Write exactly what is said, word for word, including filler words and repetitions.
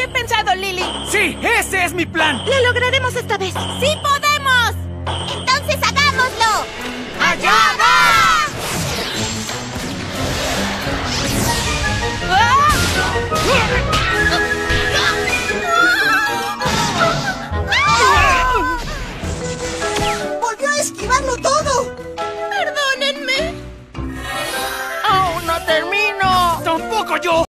bien pensado, Lily. ¡Sí! ¡Ese es mi plan! ¡Lo lograremos esta vez! ¡Sí podemos! ¡Entonces hagámoslo! ¡Allá va! ¡Volvió a esquivarlo todo! ¡Perdónenme! ¡Aún no termino! ¡Tampoco yo!